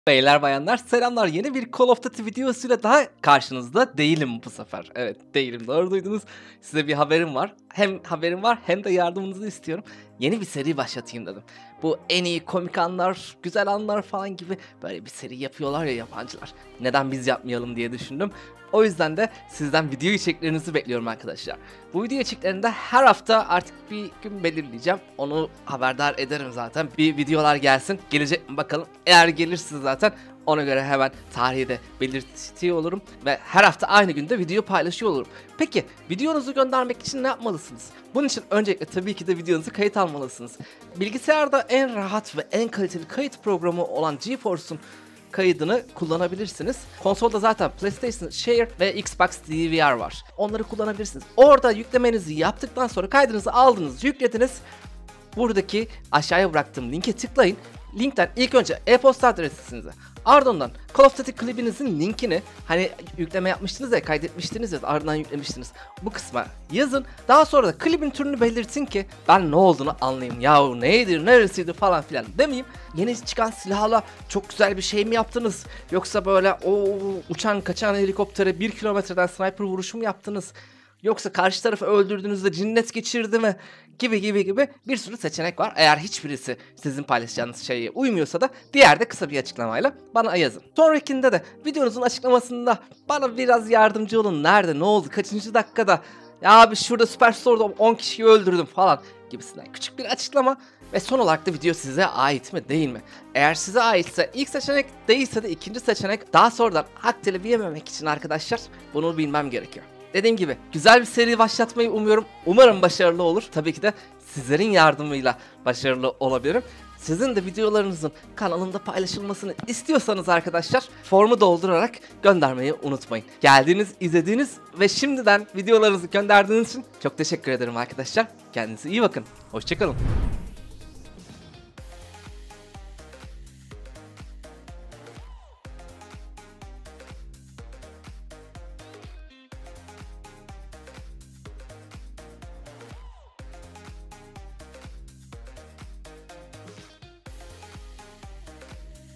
Beyler bayanlar selamlar. Yeni bir Call of Duty videosuyla daha karşınızda değilim bu sefer. Evet değilim, doğru duydunuz. Size bir haberim var. Hem haberim var hem de yardımınızı istiyorum. Yeni bir seri başlatayım dedim. Bu en iyi komik anlar, güzel anlar falan gibi böyle bir seri yapıyorlar ya yabancılar. Neden biz yapmayalım diye düşündüm. O yüzden de sizden video içeriklerinizi bekliyorum arkadaşlar. Bu video içeriklerinde her hafta artık bir gün belirleyeceğim. Onu haberdar ederim zaten. Bir videolar gelsin. Gelecek mi bakalım. Eğer gelirse zaten ona göre hemen tarihi de belirtiyor olurum. Ve her hafta aynı günde video paylaşıyor olurum. Peki videonuzu göndermek için ne yapmalısınız? Bunun için öncelikle tabii ki de videonuzu kayıt almalısınız. Bilgisayarda en rahat ve en kaliteli kayıt programı olan GeForce'un kaydını kullanabilirsiniz. Konsolda zaten PlayStation Share ve Xbox DVR var. Onları kullanabilirsiniz. Orada yüklemenizi yaptıktan sonra kaydınızı aldınız, yüklediniz. Buradaki aşağıya bıraktığım linke tıklayın. Linkten ilk önce e-posta adresinize, ardından Call of Duty klibinizin linkini, hani yükleme yapmıştınız ya, kaydetmiştiniz ya, ardından yüklemiştiniz, bu kısma yazın. Daha sonra da klibin türünü belirtin ki ben ne olduğunu anlayayım. Yahu neydi, neresiydi falan filan demeyeyim. Yeni çıkan silahla çok güzel bir şey mi yaptınız? Yoksa böyle o uçan kaçan helikoptere 1 kilometreden sniper vuruşu mu yaptınız? Yoksa karşı tarafı öldürdüğünüzde cinnet geçirdi mi? Gibi bir sürü seçenek var. Eğer hiçbirisi sizin paylaşacağınız şeye uymuyorsa da diğer de kısa bir açıklamayla bana yazın. Sonrakinde de videonuzun açıklamasında bana biraz yardımcı olun. Nerede, ne oldu, kaçıncı dakikada? Ya abi şurada Superstore'da 10 kişiyi öldürdüm falan gibisinden küçük bir açıklama. Ve son olarak da video size ait mi değil mi? Eğer size aitse ilk seçenek, değilse de ikinci seçenek. Daha sonradan hak talebi yememek için arkadaşlar bunu bilmem gerekiyor. Dediğim gibi güzel bir seri başlatmayı umuyorum. Umarım başarılı olur. Tabii ki de sizlerin yardımıyla başarılı olabilirim. Sizin de videolarınızın kanalımda paylaşılmasını istiyorsanız arkadaşlar formu doldurarak göndermeyi unutmayın. Geldiğiniz, izlediğiniz ve şimdiden videolarınızı gönderdiğiniz için çok teşekkür ederim arkadaşlar. Kendinize iyi bakın. Hoşçakalın.